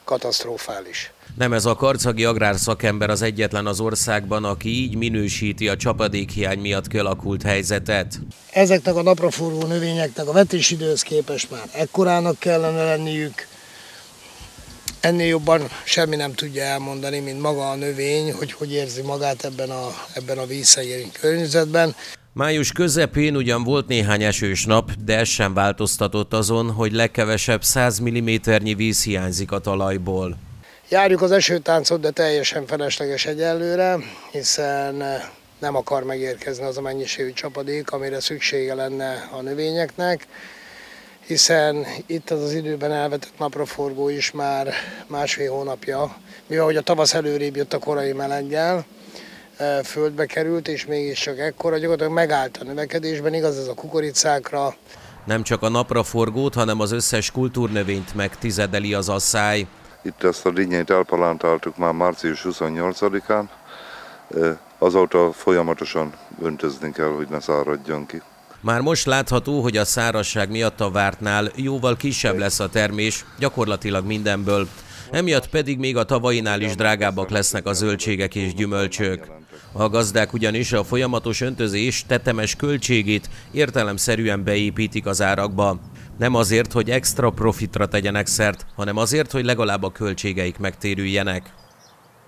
katasztrofális. Nem ez a karcagi agrárszakember az egyetlen az országban, aki így minősíti a csapadékhiány miatt kialakult helyzetet. Ezeknek a napraforgó növényeknek a vetésidőhöz képest már ekkorának kellene lenniük. Ennél jobban semmi nem tudja elmondani, mint maga a növény, hogy érzi magát ebben a vízszegény környezetben. Május közepén ugyan volt néhány esős nap, de ez sem változtatott azon, hogy legkevesebb 100 mm-nyi víz hiányzik a talajból. Járjuk az esőtáncot, de teljesen felesleges egyelőre, hiszen nem akar megérkezni az a mennyiségű csapadék, amire szüksége lenne a növényeknek, hiszen itt az időben elvetett napraforgó is már másfél hónapja, mivel hogy a tavasz előrébb jött a korai meleggel, földbe került, és mégiscsak ekkora, gyakorlatilag megállt a növekedésben, igaz ez a kukoricákra. Nem csak a napraforgót, hanem az összes kultúrnövényt megtizedeli az asszály. Itt ezt a dinnyét elpalántáltuk már március 28-án, azóta folyamatosan öntözni kell, hogy ne száradjon ki. Már most látható, hogy a szárazság miatt a vártnál jóval kisebb lesz a termés, gyakorlatilag mindenből. Emiatt pedig még a tavainál is drágábbak lesznek a zöldségek és gyümölcsök. A gazdák ugyanis a folyamatos öntözés tetemes költségét értelemszerűen beépítik az árakba. Nem azért, hogy extra profitra tegyenek szert, hanem azért, hogy legalább a költségeik megtérüljenek.